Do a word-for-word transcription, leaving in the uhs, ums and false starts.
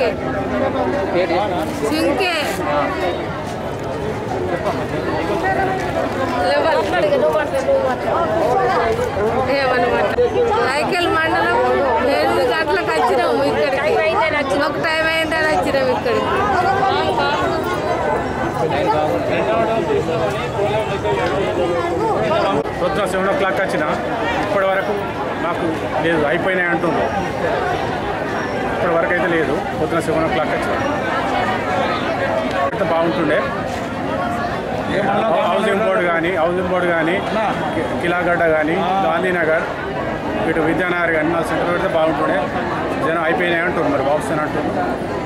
సింకే సింకే ఏమన్నమాట cycle మండలం ఎనిమిది గంటలకు వచ్చినాము ఇక్కడికి ఒక టైం అయిందని వచ్చినాము ఇక్కడికి పొద్దున సెవెన్ ఓ క్లాక్ వచ్చిన ఇప్పటి వరకు నాకు లేదు అయిపోయినాయి అంటుంది ఇప్పటి వరకు అయితే లేదు పొద్దున సెవెన్ ఓ క్లాక్ వచ్చిన అయితే బాగుంటుండే హౌసింగ్ బోర్డు కానీ హౌసింగ్ బోర్డు కానీ కిలాగడ్డ కానీ గాంధీనగర్ ఇటు విద్యానగర్ కానీ నా సెంటర్ పెడితే బాగుంటుండే జనం అయిపోయినాయి అంటుంది మరి బాగుస్తాను అంటుంది